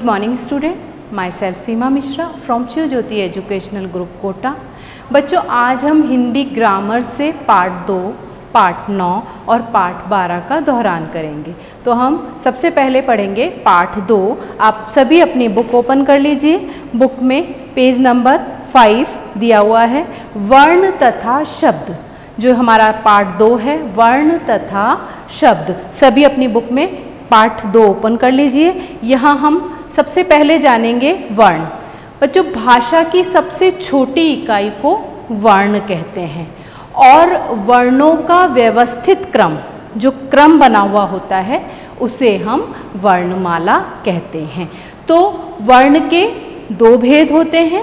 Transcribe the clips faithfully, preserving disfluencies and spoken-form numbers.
morning student, myself Seema Mishra from Shiv Jyoti educational group Kota. बच्चों आज हम हिंदी ग्रामर से पार्ट दो, पार्ट नौ और पार्ट बारह का दोहरान करेंगे। तो हम सबसे पहले पढ़ेंगे पार्ट दो। आप सभी अपनी बुक ओपन कर लीजिए। बुक में पेज नंबर फाइव दिया हुआ है, वर्ण तथा शब्द। जो हमारा पार्ट दो है, वर्ण तथा शब्द। सभी अपनी बुक में पार्ट दो ओपन कर लीजिए। यहाँ हम सबसे पहले जानेंगे वर्ण। बच्चों भाषा की सबसे छोटी इकाई को वर्ण कहते हैं और वर्णों का व्यवस्थित क्रम, जो क्रम बना हुआ होता है, उसे हम वर्णमाला कहते हैं। तो वर्ण के दो भेद होते हैं,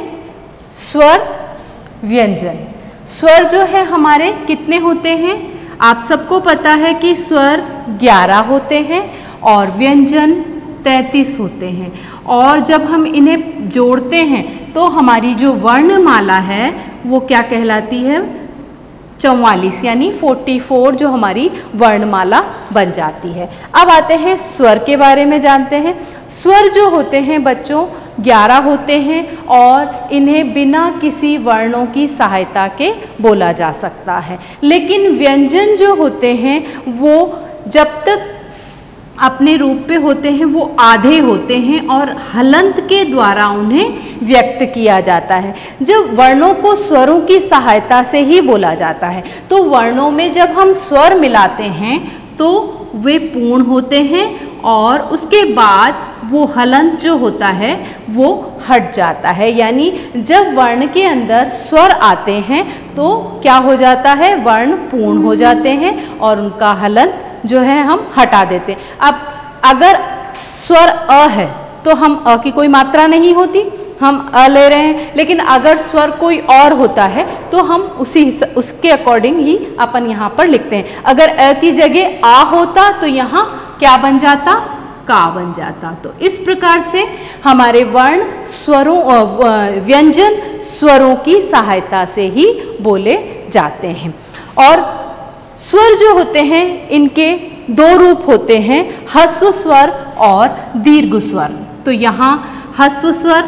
स्वर, व्यंजन। स्वर जो है हमारे कितने होते हैं? आप सबको पता है कि स्वर ग्यारह होते हैं और व्यंजन तैंतीस होते हैं। और जब हम इन्हें जोड़ते हैं तो हमारी जो वर्णमाला है वो क्या कहलाती है? चौवालीस, यानी चौवालीस जो हमारी वर्णमाला बन जाती है। अब आते हैं स्वर के बारे में जानते हैं। स्वर जो होते हैं बच्चों ग्यारह होते हैं और इन्हें बिना किसी वर्णों की सहायता के बोला जा सकता है। लेकिन व्यंजन जो होते हैं वो जब तक अपने रूप पे होते हैं वो आधे होते हैं और हलंत के द्वारा उन्हें व्यक्त किया जाता है। जब वर्णों को स्वरों की सहायता से ही बोला जाता है, तो वर्णों में जब हम स्वर मिलाते हैं तो वे पूर्ण होते हैं और उसके बाद वो हलंत जो होता है वो हट जाता है। यानी जब वर्ण के अंदर स्वर आते हैं तो क्या हो जाता है? वर्ण पूर्ण हो जाते हैं और उनका हलंत जो है हम हटा देते हैं। अब अगर स्वर अ है तो हम अ की कोई मात्रा नहीं होती, हम अ ले रहे हैं। लेकिन अगर स्वर कोई और होता है तो हम उसी उसके अकॉर्डिंग ही अपन यहाँ पर लिखते हैं। अगर अ की जगह आ होता तो यहाँ क्या बन जाता? का बन जाता। तो इस प्रकार से हमारे वर्ण स्वरों व्यंजन स्वरों की सहायता से ही बोले जाते हैं। और स्वर जो होते हैं इनके दो रूप होते हैं, ह्रस्व स्वर और दीर्घ स्वर। तो यहाँ ह्रस्व स्वर,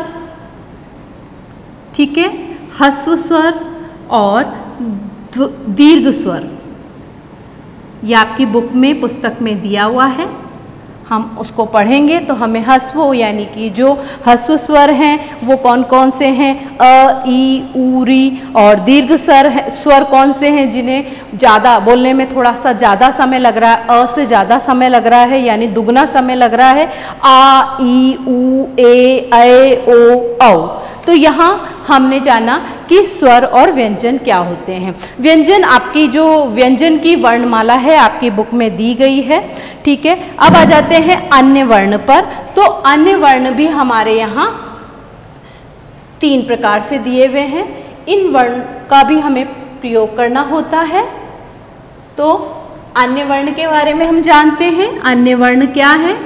ठीक है, ह्रस्व स्वर और दीर्घ स्वर, ये आपकी बुक में पुस्तक में दिया हुआ है। हम उसको पढ़ेंगे तो हमें ह्रस्व यानी कि जो ह्रस्व स्वर हैं वो कौन कौन से हैं? अ, ई, ऊ, री। और दीर्घ स्वर है स्वर कौन से हैं जिन्हें ज़्यादा बोलने में थोड़ा सा ज़्यादा समय लग रहा है? अ से ज़्यादा समय लग रहा है, यानी दुगना समय लग रहा है। आ, ई, ऊ, ए, ऐ, ओ, औ। तो यहाँ हमने जाना कि स्वर और व्यंजन क्या होते हैं। व्यंजन आपकी जो व्यंजन की वर्णमाला है आपकी बुक में दी गई है, ठीक है। अब आ जाते हैं अन्य वर्ण पर। तो अन्य वर्ण भी हमारे यहाँ तीन प्रकार से दिए हुए हैं। इन वर्ण का भी हमें प्रयोग करना होता है। तो अन्य वर्ण के बारे में हम जानते हैं। अन्य वर्ण क्या है?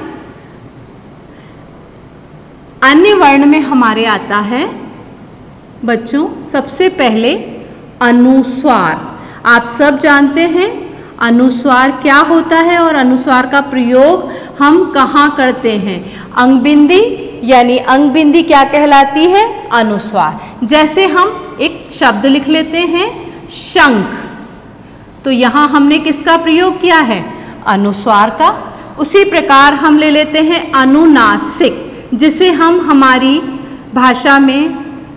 अन्य वर्ण में हमारे आता है बच्चों सबसे पहले अनुस्वार। आप सब जानते हैं अनुस्वार क्या होता है और अनुस्वार का प्रयोग हम कहाँ करते हैं? अंगबिंदी, यानी अंगबिंदी क्या कहलाती है? अनुस्वार। जैसे हम एक शब्द लिख लेते हैं शंख, तो यहाँ हमने किसका प्रयोग किया है? अनुस्वार का। उसी प्रकार हम ले लेते हैं अनुनासिक, जिसे हम हमारी भाषा में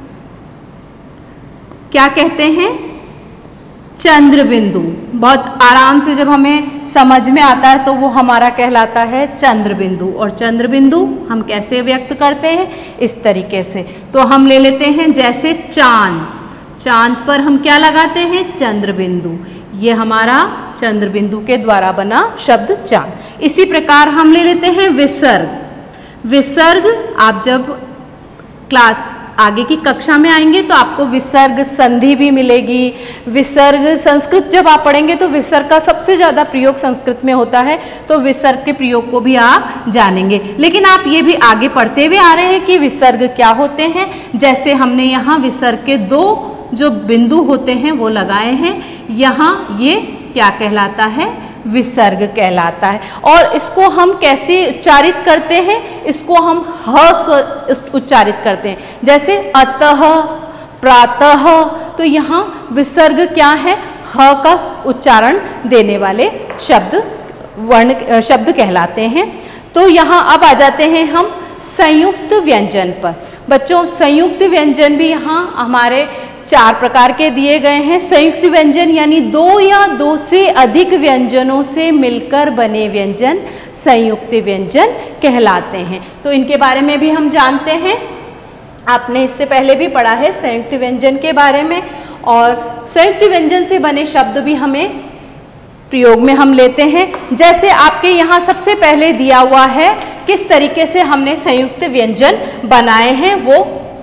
क्या कहते हैं? चंद्र बिंदु। बहुत आराम से जब हमें समझ में आता है तो वो हमारा कहलाता है चंद्र बिंदु। और चंद्र बिंदु हम कैसे व्यक्त करते हैं? इस तरीके से। तो हम ले लेते हैं जैसे चांद, चांद पर हम क्या लगाते हैं? चंद्र बिंदु। ये हमारा चंद्र बिंदु के द्वारा बना शब्द चांद। इसी प्रकार हम ले लेते हैं विसर्ग। विसर्ग आप जब क्लास आगे की कक्षा में आएंगे तो आपको विसर्ग संधि भी मिलेगी। विसर्ग संस्कृत जब आप पढ़ेंगे तो विसर्ग का सबसे ज़्यादा प्रयोग संस्कृत में होता है, तो विसर्ग के प्रयोग को भी आप जानेंगे। लेकिन आप ये भी आगे पढ़ते हुए आ रहे हैं कि विसर्ग क्या होते हैं। जैसे हमने यहाँ विसर्ग के दो जो बिंदु होते हैं वो लगाए हैं। यहाँ ये क्या कहलाता है? विसर्ग कहलाता है। और इसको हम कैसे उच्चारित करते हैं, इसको हम ह स्वर उच्चारित करते हैं, जैसे अतः, प्रातः। तो यहाँ विसर्ग क्या है, ह का उच्चारण देने वाले शब्द वर्ण शब्द कहलाते हैं। तो यहाँ अब आ जाते हैं हम संयुक्त व्यंजन पर। बच्चों संयुक्त व्यंजन भी यहाँ हमारे चार प्रकार के दिए गए हैं। संयुक्त व्यंजन यानी दो या दो से अधिक व्यंजनों से मिलकर बने व्यंजन संयुक्त व्यंजन कहलाते हैं। तो इनके बारे में भी हम जानते हैं, आपने इससे पहले भी पढ़ा है संयुक्त व्यंजन के बारे में। और संयुक्त व्यंजन से बने शब्द भी हमें प्रयोग में हम लेते हैं। जैसे आपके यहाँ सबसे पहले दिया हुआ है किस तरीके से हमने संयुक्त व्यंजन बनाए हैं, वो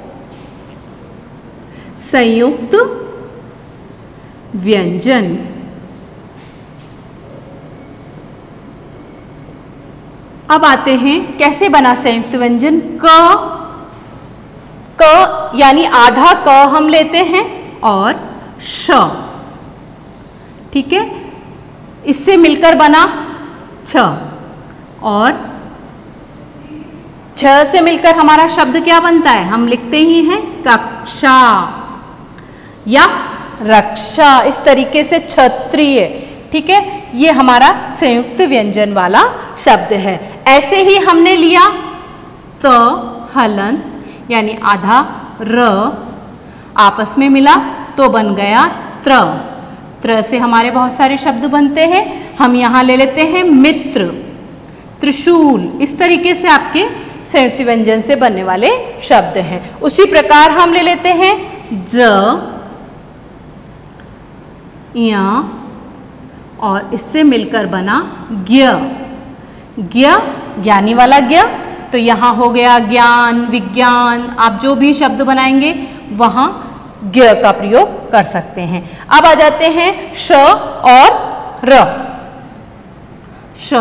संयुक्त व्यंजन। अब आते हैं कैसे बना संयुक्त व्यंजन। क क यानी आधा क हम लेते हैं और श, ठीक है, इससे मिलकर बना छ। और छ से मिलकर हमारा शब्द क्या बनता है, हम लिखते ही हैं कक्षा या रक्षा, इस तरीके से क्षत्रिय, ठीक है, ये हमारा संयुक्त व्यंजन वाला शब्द है। ऐसे ही हमने लिया त हलंत यानी आधा र, आपस में मिला तो बन गया त्र। त्र से हमारे बहुत सारे शब्द बनते हैं। हम यहाँ ले लेते हैं मित्र, त्रिशूल, इस तरीके से आपके संयुक्त व्यंजन से बनने वाले शब्द हैं। उसी प्रकार हम ले लेते हैं ज, य और इससे मिलकर बना ज्ञ। ज्ञ ज्ञानी वाला ज्ञ, तो यहाँ हो गया ज्ञान, विज्ञान, आप जो भी शब्द बनाएंगे वहाँ ज्ञ का प्रयोग कर सकते हैं। अब आ जाते हैं श और र। श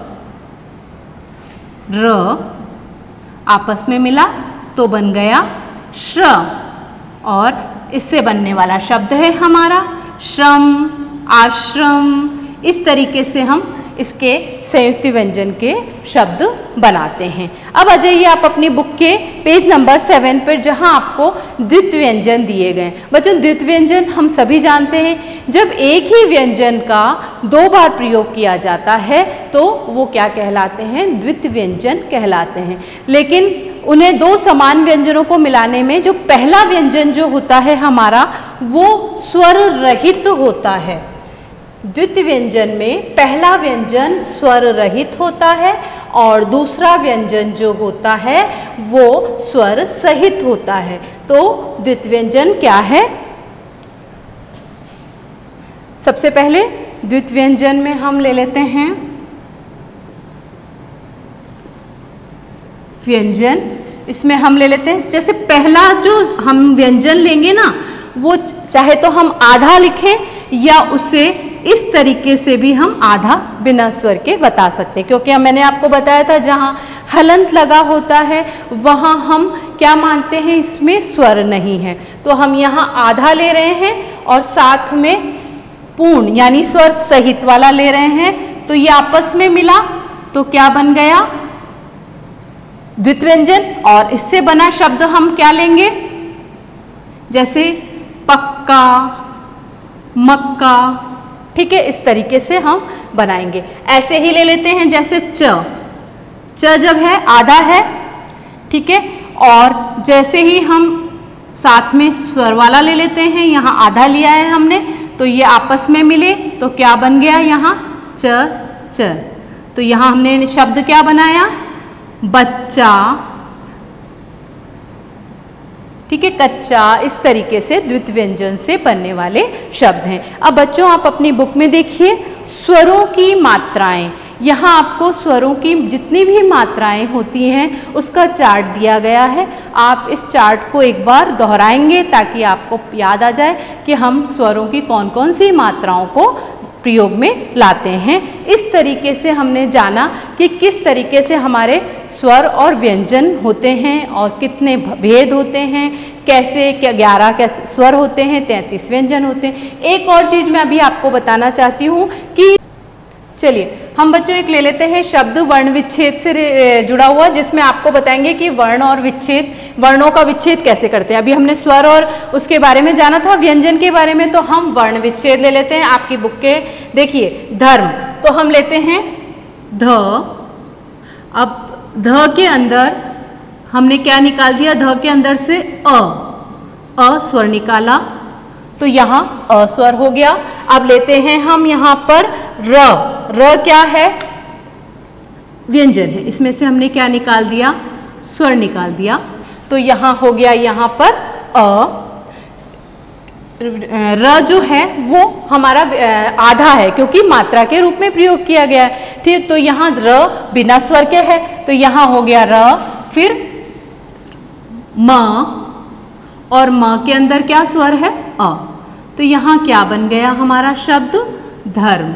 र आपस में मिला तो बन गया श्र, और इससे बनने वाला शब्द है हमारा श्रम, आश्रम। इस तरीके से हम इसके संयुक्त व्यंजन के शब्द बनाते हैं। अब आ जाइए आप अपनी बुक के पेज नंबर सेवन पर, जहां आपको द्वित्व व्यंजन दिए गए। बच्चों द्वित्व व्यंजन हम सभी जानते हैं, जब एक ही व्यंजन का दो बार प्रयोग किया जाता है तो वो क्या कहलाते हैं, द्वित्व व्यंजन कहलाते हैं। लेकिन उन्हें दो समान व्यंजनों को मिलाने में जो पहला व्यंजन जो होता है हमारा, वो स्वर रहित होता है। द्वित्व व्यंजन में पहला व्यंजन स्वर रहित होता है और दूसरा व्यंजन जो होता है वो स्वर सहित होता है। तो द्वित्व व्यंजन क्या है, सबसे पहले द्वित्व व्यंजन में हम ले लेते हैं व्यंजन। इसमें हम ले लेते हैं, जैसे पहला जो हम व्यंजन लेंगे ना, वो चाहे तो हम आधा लिखें या उसे इस तरीके से भी हम आधा बिना स्वर के बता सकते हैं, क्योंकि मैंने आपको बताया था जहाँ हलंत लगा होता है वहाँ हम क्या मानते हैं, इसमें स्वर नहीं है। तो हम यहाँ आधा ले रहे हैं और साथ में पूर्ण यानी स्वर सहित वाला ले रहे हैं, तो ये आपस में मिला तो क्या बन गया, द्वित्व व्यंजन। और इससे बना शब्द हम क्या लेंगे, जैसे पक्का, मक्का, ठीक है, इस तरीके से हम बनाएंगे। ऐसे ही ले लेते हैं जैसे च, च जब है आधा है, ठीक है, और जैसे ही हम साथ में स्वर वाला ले लेते हैं, यहाँ आधा लिया है हमने, तो ये आपस में मिले तो क्या बन गया यहाँ च च। तो यहाँ हमने शब्द क्या बनाया, बच्चा, ठीक है, कच्चा। इस तरीके से द्वित्व व्यंजन से बनने वाले शब्द हैं। अब बच्चों आप अपनी बुक में देखिए स्वरों की मात्राएं। यहाँ आपको स्वरों की जितनी भी मात्राएं होती हैं उसका चार्ट दिया गया है। आप इस चार्ट को एक बार दोहराएंगे ताकि आपको याद आ जाए कि हम स्वरों की कौन कौन सी मात्राओं को प्रयोग में लाते हैं। इस तरीके से हमने जाना कि किस तरीके से हमारे स्वर और व्यंजन होते हैं और कितने भेद होते हैं, कैसे क्या ग्यारह कैसे स्वर होते हैं, तैंतीस व्यंजन होते हैं। एक और चीज़ मैं अभी आपको बताना चाहती हूँ कि चलिए हम बच्चों एक ले लेते हैं शब्द वर्ण विच्छेद से जुड़ा हुआ, जिसमें आपको बताएंगे कि वर्ण और विच्छेद, वर्णों का विच्छेद कैसे करते हैं। अभी हमने स्वर और उसके बारे में जाना था, व्यंजन के बारे में, तो हम वर्ण विच्छेद ले लेते हैं। आपकी बुक के देखिए धर्म, तो हम लेते हैं ध। अब ध के अंदर हमने क्या निकाल दिया, ध के अंदर से अ, अ स्वर निकाला, तो यहाँ अ स्वर हो गया। अब लेते हैं हम यहाँ पर र, र क्या है, व्यंजन है, इसमें से हमने क्या निकाल दिया, स्वर निकाल दिया, तो यहाँ हो गया यहाँ पर अ। र जो है वो हमारा आधा है, क्योंकि मात्रा के रूप में प्रयोग किया गया है, ठीक। तो यहाँ र बिना स्वर के है, तो यहाँ हो गया र, फिर म, और म के अंदर क्या स्वर है, अ, तो यहाँ क्या बन गया हमारा शब्द, धर्म।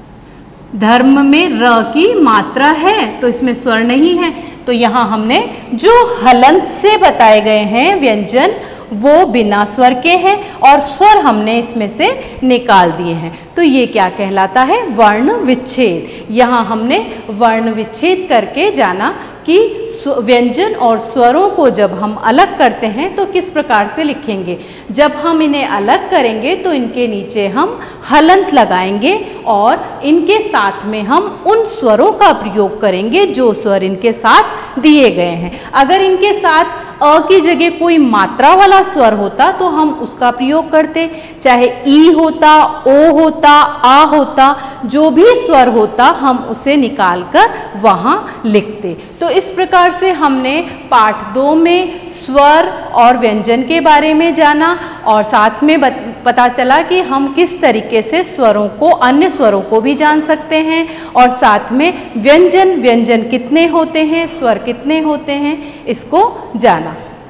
धर्म में र की मात्रा है, तो इसमें स्वर नहीं है, तो यहाँ हमने जो हलंत से बताए गए हैं व्यंजन वो बिना स्वर के हैं, और स्वर हमने इसमें से निकाल दिए हैं, तो ये क्या कहलाता है, वर्ण विच्छेद। यहाँ हमने वर्ण विच्छेद करके जाना कि व्यंजन और स्वरों को जब हम अलग करते हैं तो किस प्रकार से लिखेंगे। जब हम इन्हें अलग करेंगे तो इनके नीचे हम हलंत लगाएंगे, और इनके साथ में हम उन स्वरों का प्रयोग करेंगे जो स्वर इनके साथ दिए गए हैं। अगर इनके साथ अ की जगह कोई मात्रा वाला स्वर होता तो हम उसका प्रयोग करते, चाहे ई होता, ओ होता, आ होता, जो भी स्वर होता हम उसे निकालकर वहाँ लिखते। तो इस प्रकार से हमने पाठ दो में स्वर और व्यंजन के बारे में जाना, और साथ में पता चला कि हम किस तरीके से स्वरों को, अन्य स्वरों को भी जान सकते हैं, और साथ में व्यंजन व्यंजन कितने होते हैं, स्वर कितने होते हैं, इसको जाना।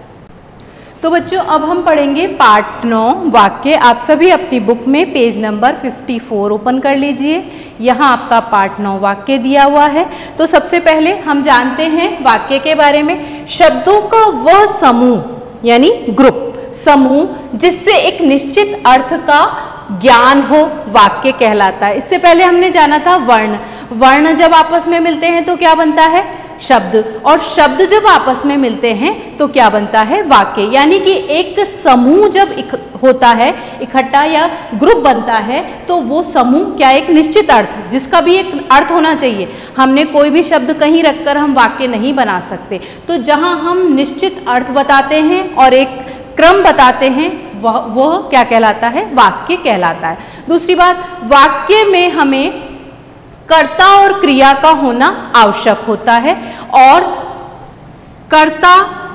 तो बच्चों अब हम पढ़ेंगे पाठ नौ वाक्य। आप सभी अपनी बुक में पेज नंबर चौवन ओपन कर लीजिए। यहाँ आपका पाठ नौ वाक्य दिया हुआ है। तो सबसे पहले हम जानते हैं वाक्य के बारे में। शब्दों का वह समूह यानी ग्रुप, समूह जिससे एक निश्चित अर्थ का ज्ञान हो, वाक्य कहलाता है। इससे पहले हमने जाना था वर्ण। वर्ण जब आपस में मिलते हैं तो क्या बनता है, शब्द, और शब्द जब आपस में मिलते हैं तो क्या बनता है, वाक्य। यानी कि एक समूह जब होता है, इकट्ठा या ग्रुप बनता है, तो वो समूह क्या, एक निश्चित अर्थ, जिसका भी एक अर्थ होना चाहिए। हमने कोई भी शब्द कहीं रखकर हम वाक्य नहीं बना सकते। तो जहाँ हम निश्चित अर्थ बताते हैं और एक क्रम बताते हैं, वह वह क्या कहलाता है, वाक्य कहलाता है। दूसरी बात, वाक्य में हमें कर्ता और क्रिया का होना आवश्यक होता है, और कर्ता,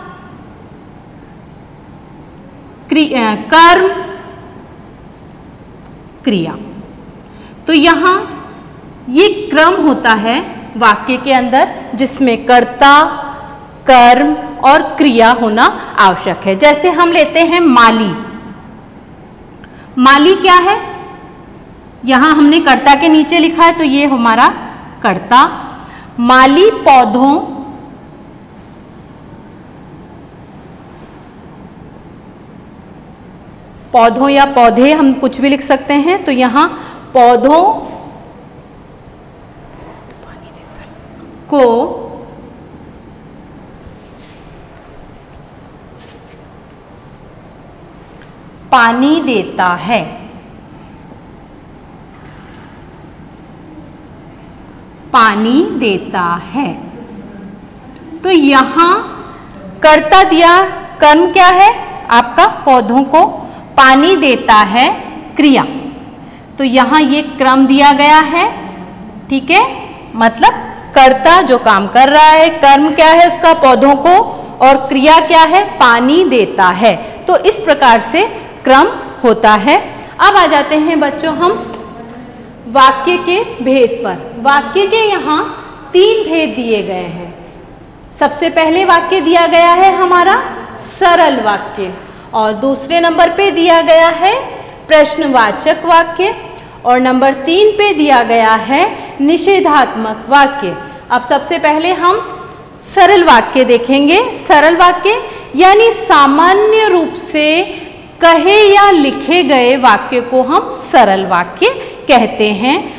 क्रिया, कर्म, क्रिया, तो यहाँ ये क्रम होता है वाक्य के अंदर, जिसमें कर्ता, कर्म और क्रिया होना आवश्यक है। जैसे हम लेते हैं माली। माली क्या है, यहाँ हमने कर्ता के नीचे लिखा है, तो ये हमारा कर्ता। माली पौधों, पौधों या पौधे हम कुछ भी लिख सकते हैं, तो यहाँ पौधों को पानी देता है। पानी देता है, तो यहाँ कर्ता दिया, कर्म क्या है आपका, पौधों को पानी देता है, क्रिया, तो यहाँ ये क्रम दिया गया है, ठीक है। मतलब कर्ता जो काम कर रहा है, कर्म क्या है उसका, पौधों को, और क्रिया क्या है, पानी देता है। तो इस प्रकार से क्रम होता है। अब आ जाते हैं बच्चों हम वाक्य के भेद पर। वाक्य के यहाँ तीन भेद दिए गए हैं। सबसे पहले वाक्य दिया गया है हमारा सरल वाक्य, और दूसरे नंबर पे दिया गया है प्रश्नवाचक वाक्य, और नंबर तीन पे दिया गया है निषेधात्मक वाक्य। अब सबसे पहले हम सरल वाक्य देखेंगे। सरल वाक्य यानी सामान्य रूप से कहे या लिखे गए वाक्य को हम सरल वाक्य कहते हैं।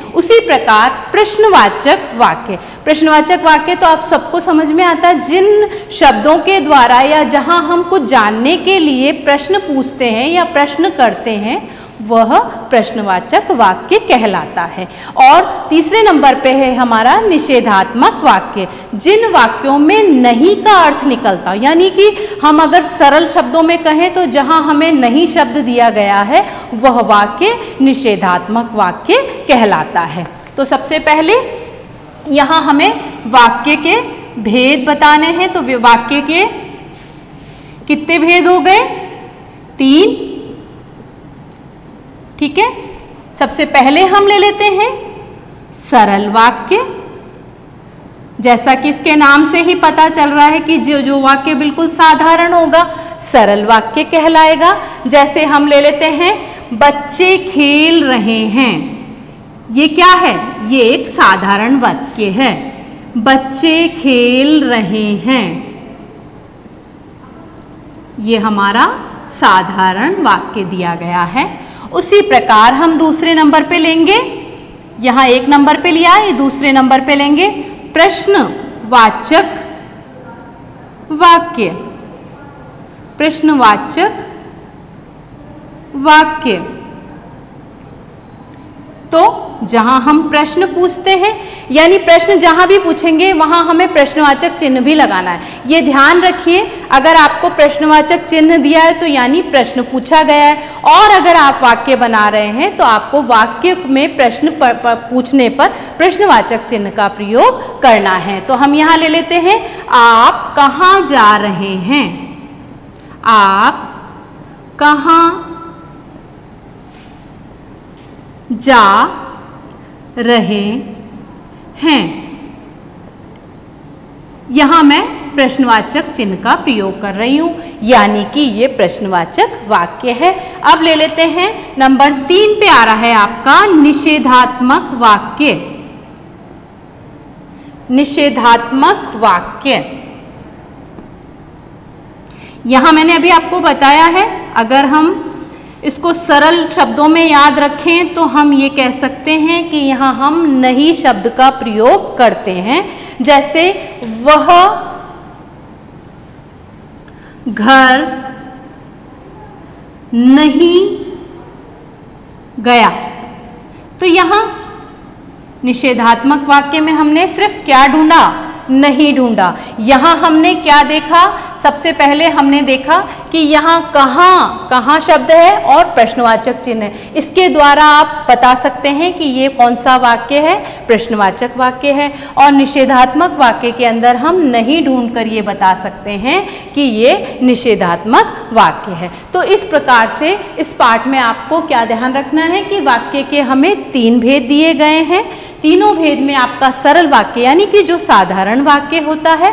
उसी प्रकार प्रश्नवाचक वाक्य, प्रश्नवाचक वाक्य तो आप सबको समझ में आता है, जिन शब्दों के द्वारा या जहां हम कुछ जानने के लिए प्रश्न पूछते हैं या प्रश्न करते हैं वह प्रश्नवाचक वाक्य कहलाता है। और तीसरे नंबर पे है हमारा निषेधात्मक वाक्य, जिन वाक्यों में नहीं का अर्थ निकलता, यानी कि हम अगर सरल शब्दों में कहें तो जहां हमें नहीं शब्द दिया गया है वह वाक्य निषेधात्मक वाक्य कहलाता है। तो सबसे पहले यहाँ हमें वाक्य के भेद बताने हैं। तो वाक्य के कितने भेद हो गए? तीन, ठीक है। सबसे पहले हम ले लेते हैं सरल वाक्य, जैसा कि इसके नाम से ही पता चल रहा है कि जो जो वाक्य बिल्कुल साधारण होगा सरल वाक्य कहलाएगा। जैसे हम ले लेते हैं बच्चे खेल रहे हैं, ये क्या है? ये एक साधारण वाक्य है, बच्चे खेल रहे हैं, ये हमारा साधारण वाक्य दिया गया है। उसी प्रकार हम दूसरे नंबर पे लेंगे, यहाँ एक नंबर पे लिया, ये दूसरे नंबर पे लेंगे प्रश्नवाचक वाक्य, प्रश्नवाचक वाक्य। तो जहां हम प्रश्न पूछते हैं, यानी प्रश्न जहां भी पूछेंगे वहां हमें प्रश्नवाचक चिन्ह भी लगाना है। ये ध्यान रखिए, अगर आपको प्रश्नवाचक चिन्ह दिया है तो यानी प्रश्न पूछा गया है, और अगर आप वाक्य बना रहे हैं तो आपको वाक्य में प्रश्न पर, पर, पूछने पर प्रश्नवाचक चिन्ह का प्रयोग करना है। तो हम यहाँ ले लेते हैं आप कहाँ जा रहे हैं, आप कहाँ जा रहे हैं, यहां मैं प्रश्नवाचक चिन्ह का प्रयोग कर रही हूं, यानी कि ये प्रश्नवाचक वाक्य है। अब ले लेते हैं नंबर तीन पे आ रहा है आपका निषेधात्मक वाक्य, निषेधात्मक वाक्य। यहां मैंने अभी आपको बताया है, अगर हम इसको सरल शब्दों में याद रखें तो हम ये कह सकते हैं कि यहाँ हम नहीं शब्द का प्रयोग करते हैं। जैसे वह घर नहीं गया, तो यहाँ निषेधात्मक वाक्य में हमने सिर्फ क्या ढूंढा? नहीं ढूंढा। यहाँ हमने क्या देखा? सबसे पहले हमने देखा कि यहाँ कहाँ कहाँ शब्द है और प्रश्नवाचक चिन्ह है, इसके द्वारा आप बता सकते हैं कि ये कौन सा वाक्य है, प्रश्नवाचक वाक्य है। और निषेधात्मक वाक्य के अंदर हम नहीं ढूंढकर ये बता सकते हैं कि ये निषेधात्मक वाक्य है। तो इस प्रकार से इस पाठ में आपको क्या ध्यान रखना है कि वाक्य के हमें तीन भेद दिए गए हैं। तीनों भेद में आपका सरल वाक्य यानी कि जो साधारण वाक्य होता है,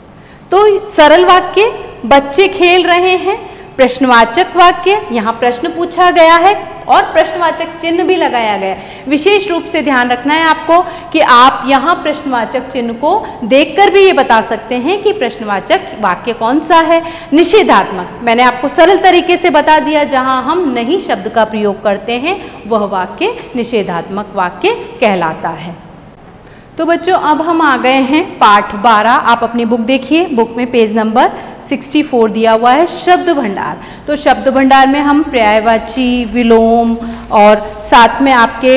तो सरल वाक्य बच्चे खेल रहे हैं, प्रश्नवाचक वाक्य यहाँ प्रश्न पूछा गया है और प्रश्नवाचक चिन्ह भी लगाया गया है। विशेष रूप से ध्यान रखना है आपको कि आप यहाँ प्रश्नवाचक चिन्ह को देखकर भी ये बता सकते हैं कि प्रश्नवाचक वाक्य कौन सा है। निषेधात्मक मैंने आपको सरल तरीके से बता दिया, जहाँ हम नहीं शब्द का प्रयोग करते हैं वह वाक्य निषेधात्मक वाक्य कहलाता है। तो बच्चों अब हम आ गए हैं पाठ बारह। आप अपनी बुक देखिए, बुक में पेज नंबर चौंसठ दिया हुआ है शब्द भंडार। तो शब्द भंडार में हम पर्यायवाची, विलोम और साथ में आपके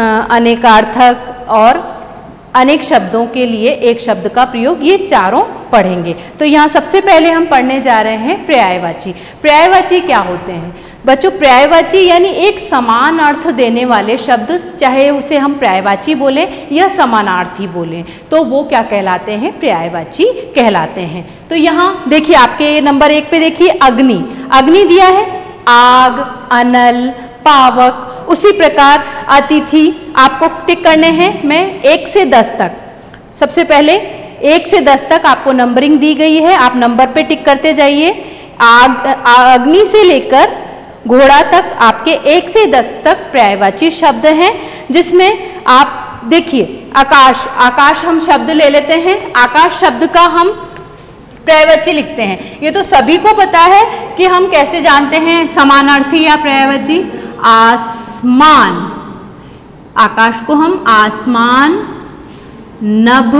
अनेकार्थक और अनेक शब्दों के लिए एक शब्द का प्रयोग, ये चारों पढ़ेंगे। तो यहाँ सबसे पहले हम पढ़ने जा रहे हैं पर्यायवाची। पर्यायवाची क्या होते हैं बच्चों? पर्यायवाची यानी एक समान अर्थ देने वाले शब्द, चाहे उसे हम पर्यायवाची बोलें या समानार्थी बोलें, तो वो क्या कहलाते हैं? पर्यायवाची कहलाते हैं। तो यहाँ देखिए आपके नंबर एक पे देखिए अग्नि, अग्नि दिया है, आग, अनल, पावक। उसी प्रकार अतिथि आपको टिक करने हैं, मैं एक से दस तक, सबसे पहले एक से दस तक आपको नंबरिंग दी गई है, आप नंबर पे टिक करते जाइए। आग, अग्नि से लेकर घोड़ा तक आपके एक से दस तक पर्यायवाची शब्द हैं, जिसमें आप देखिए आकाश, आकाश हम शब्द ले लेते हैं, आकाश शब्द का हम पर्यायवाची लिखते हैं। ये तो सभी को पता है कि हम कैसे जानते हैं समानार्थी या पर्यायवाची। आसमान, आकाश को हम आसमान, नभ,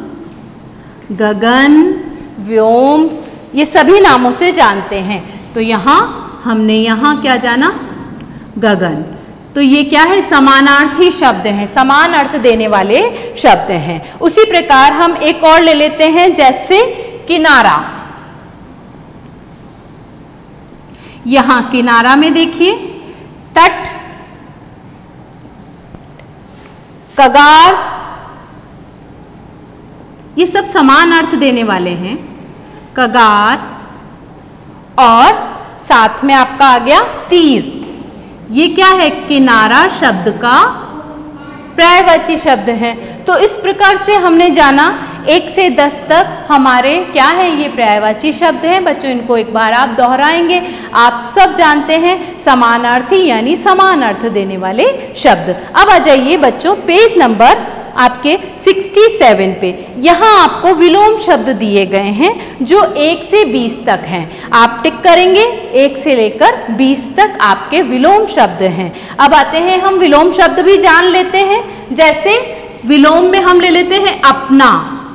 गगन, व्योम, ये सभी नामों से जानते हैं। तो यहाँ हमने यहाँ क्या जाना? गगन। तो ये क्या है? समानार्थी शब्द हैं, समान अर्थ देने वाले शब्द हैं। उसी प्रकार हम एक और ले लेते हैं, जैसे किनारा। यहां किनारा में देखिए तट, कगार, ये सब समान अर्थ देने वाले हैं। कगार और साथ में आपका आ गया तीर। ये क्या है? किनारा शब्द का पर्यायवाची शब्द है। तो इस प्रकार से हमने जाना एक से दस तक हमारे क्या है? ये पर्यायवाची शब्द हैं। बच्चों इनको एक बार आप दोहराएंगे। आप सब जानते हैं समानार्थी यानी समान अर्थ देने वाले शब्द। अब आ जाइए बच्चों पेज नंबर आपके सड़सठ पे। यहाँ आपको विलोम शब्द दिए गए हैं जो एक से बीस तक हैं। आप टिक करेंगे, एक से लेकर बीस तक आपके विलोम शब्द हैं। अब आते हैं हम विलोम शब्द भी जान लेते हैं। जैसे विलोम में हम ले लेते हैं अपना।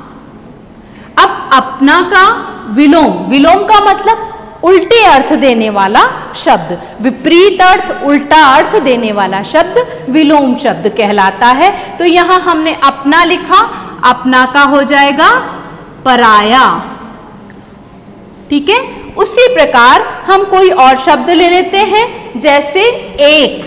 अब अपना का विलोम, विलोम का मतलब उल्टे अर्थ देने वाला शब्द, विपरीत अर्थ, उल्टा अर्थ देने वाला शब्द विलोम शब्द कहलाता है। तो यहां हमने अपना लिखा, अपना का हो जाएगा पराया। ठीक है। उसी प्रकार हम कोई और शब्द ले लेते हैं, जैसे एक।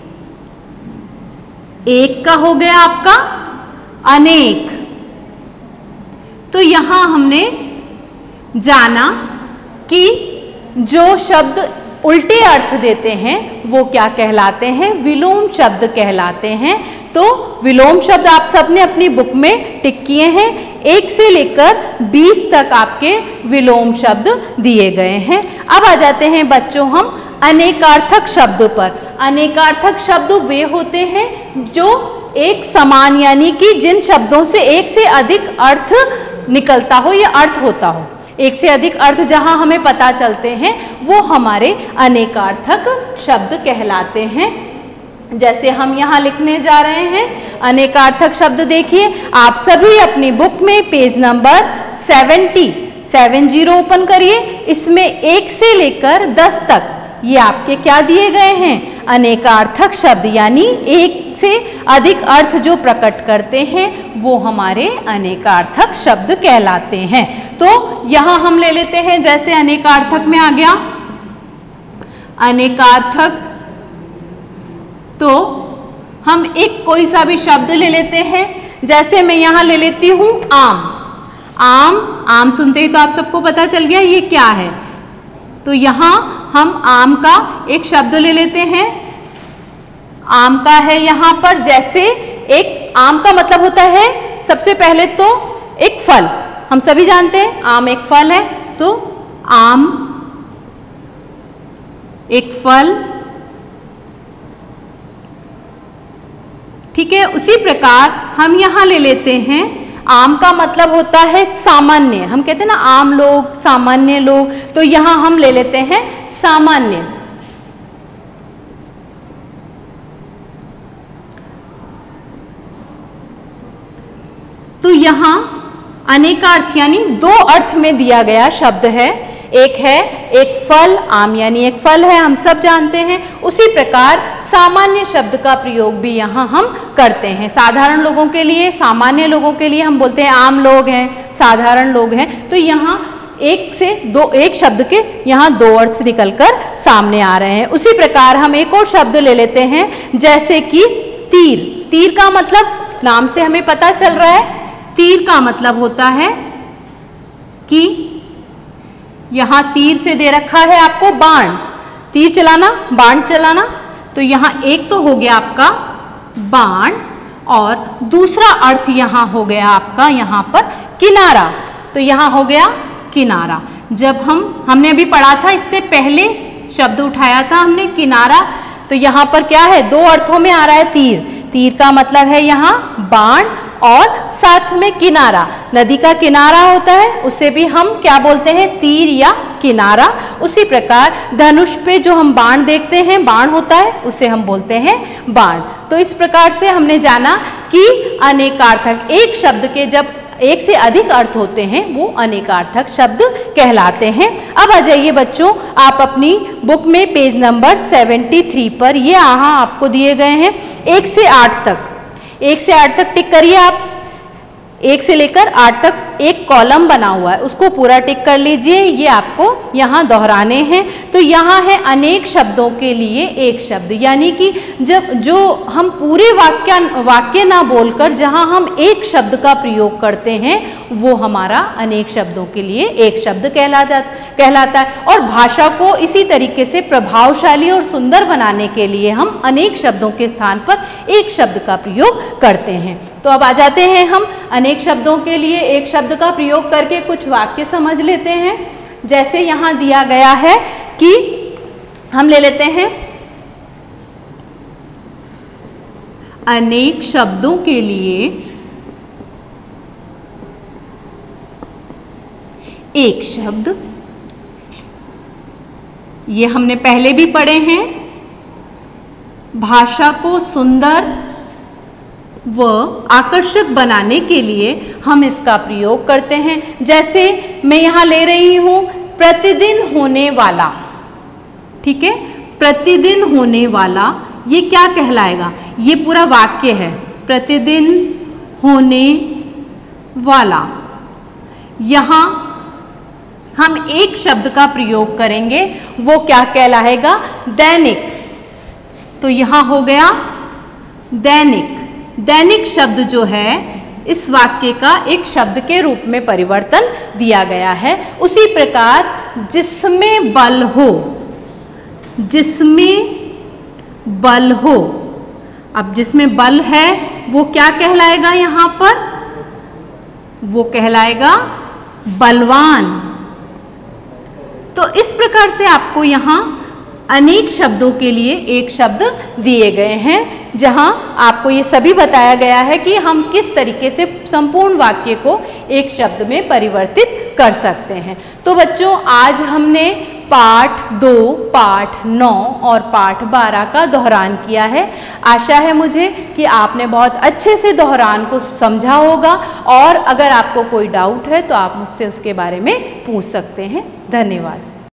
एक का हो गया आपका अनेक। तो यहां हमने जाना कि जो शब्द उल्टे अर्थ देते हैं वो क्या कहलाते हैं? विलोम शब्द कहलाते हैं। तो विलोम शब्द आप सबने अपनी बुक में टिक किए हैं। एक से लेकर बीस तक आपके विलोम शब्द दिए गए हैं। अब आ जाते हैं बच्चों हम अनेकार्थक शब्द पर। अनेकार्थक शब्द वे होते हैं जो एक समान यानी कि जिन शब्दों से एक से अधिक अर्थ निकलता हो या अर्थ होता हो, एक से अधिक अर्थ जहां हमें पता चलते हैं वो हमारे अनेकार्थक शब्द कहलाते हैं। जैसे हम यहाँ लिखने जा रहे हैं अनेकार्थक शब्द। देखिए आप सभी अपनी बुक में पेज नंबर सत्तर सेवन जीरो ओपन करिए। इसमें एक से लेकर दस तक ये आपके क्या दिए गए हैं? अनेकार्थक शब्द यानी एक से अधिक अर्थ जो प्रकट करते हैं वो हमारे अनेकार्थक शब्द कहलाते हैं। तो यहां हम ले लेते हैं, जैसे अनेकार्थक में आ गया अनेकार्थक, तो हम एक कोई सा भी शब्द ले लेते हैं। जैसे मैं यहां ले लेती हूं आम। आम, आम सुनते ही तो आप सबको पता चल गया ये क्या है। तो यहां हम आम का एक शब्द ले लेते हैं। आम का है यहां पर, जैसे एक आम का मतलब होता है सबसे पहले तो एक फल। हम सभी जानते हैं आम एक फल है। तो आम एक फल, ठीक है। उसी प्रकार हम यहां ले लेते हैं आम का मतलब होता है सामान्य। हम कहते हैं ना आम लोग, सामान्य लोग, तो यहां हम ले लेते हैं सामान्य। तो यहां अनेकार्थ यानी दो अर्थ में दिया गया शब्द है। एक है एक फल, आम यानी एक फल है, हम सब जानते हैं। उसी प्रकार सामान्य शब्द का प्रयोग भी यहाँ हम करते हैं। साधारण लोगों के लिए, सामान्य लोगों के लिए हम बोलते हैं आम लोग हैं, साधारण लोग हैं। तो यहाँ एक से दो, एक शब्द के यहाँ दो अर्थ निकलकर सामने आ रहे हैं। उसी प्रकार हम एक और शब्द ले लेते हैं, जैसे कि तीर। तीर का मतलब नाम से हमें पता चल रहा है, तीर का मतलब होता है कि यहाँ तीर से दे रखा है आपको बाण, तीर चलाना, बाण चलाना। तो यहाँ एक तो हो गया आपका बाण और दूसरा अर्थ यहाँ हो गया आपका यहाँ पर किनारा। तो यहाँ हो गया किनारा। जब हम हमने अभी पढ़ा था, इससे पहले शब्द उठाया था हमने किनारा, तो यहाँ पर क्या है, दो अर्थों में आ रहा है तीर। तीर का मतलब है यहाँ बाण और साथ में किनारा, नदी का किनारा होता है उसे भी हम क्या बोलते हैं, तीर या किनारा। उसी प्रकार धनुष पे जो हम बाण देखते हैं, बाण होता है, उसे हम बोलते हैं बाण। तो इस प्रकार से हमने जाना कि अनेकार्थक, एक शब्द के जब एक से अधिक अर्थ होते हैं वो अनेकार्थक शब्द कहलाते हैं। अब आ जाइए बच्चों, आप अपनी बुक में पेज नंबर तिहत्तर पर, ये यहाँ आपको दिए गए हैं एक से आठ तक, एक से आठ तक टिक करिए आप। एक से लेकर आठ तक एक कॉलम बना हुआ है, उसको पूरा टिक कर लीजिए। ये आपको यहाँ दोहराने हैं। तो यहाँ है अनेक शब्दों के लिए एक शब्द, यानी कि जब जो हम पूरे वाक्य वाक्य ना बोलकर जहाँ हम एक शब्द का प्रयोग करते हैं वो हमारा अनेक शब्दों के लिए एक शब्द कहला जा कहलाता है। और भाषा को इसी तरीके से प्रभावशाली और सुंदर बनाने के लिए हम अनेक शब्दों के स्थान पर एक शब्द का प्रयोग करते हैं। तो अब आ जाते हैं हम अनेक शब्दों के लिए एक शब्द का प्रयोग करके कुछ वाक्य समझ लेते हैं। जैसे यहाँ दिया गया है कि हम ले लेते हैं अनेक शब्दों के लिए एक शब्द, ये हमने पहले भी पढ़े हैं। भाषा को सुंदर व आकर्षक बनाने के लिए हम इसका प्रयोग करते हैं। जैसे मैं यहाँ ले रही हूँ प्रतिदिन होने वाला, ठीक है, प्रतिदिन होने वाला, ये क्या कहलाएगा, ये पूरा वाक्य है, प्रतिदिन होने वाला। यहाँ हम एक शब्द का प्रयोग करेंगे, वो क्या कहलाएगा, दैनिक। तो यहाँ हो गया दैनिक। दैनिक शब्द जो है इस वाक्य का एक शब्द के रूप में परिवर्तन दिया गया है। उसी प्रकार जिसमें बल हो, जिसमें बल हो, अब जिसमें बल है वो क्या कहलाएगा, यहाँ पर वो कहलाएगा बलवान। तो इस प्रकार से आपको यहाँ अनेक शब्दों के लिए एक शब्द दिए गए हैं, जहां आपको ये सभी बताया गया है कि हम किस तरीके से संपूर्ण वाक्य को एक शब्द में परिवर्तित कर सकते हैं। तो बच्चों, आज हमने पाठ दो, पाठ नौ और पाठ बारह का दोहरान किया है। आशा है मुझे कि आपने बहुत अच्छे से दोहरान को समझा होगा, और अगर आपको कोई डाउट है तो आप मुझसे उसके बारे में पूछ सकते हैं। धन्यवाद।